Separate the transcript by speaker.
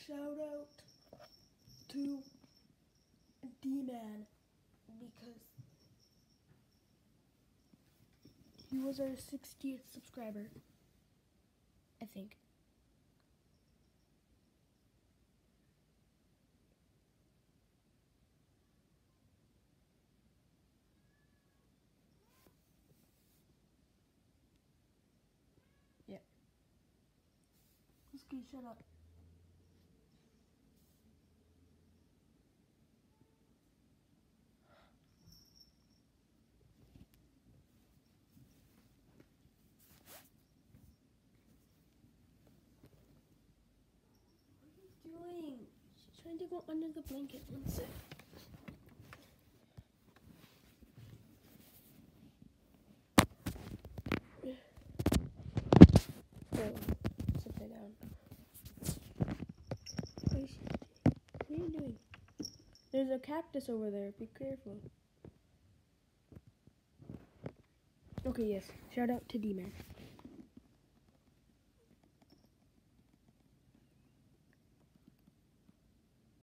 Speaker 1: shout out to D-Man because he was our 60th subscriber, I think. Yeah. Let's shut up. Doing? She's trying to go under the blanket. One sec. Oh, sit that down. What are you doing? There's a cactus over there. Be careful. Okay, yes. Shout out to D-Man.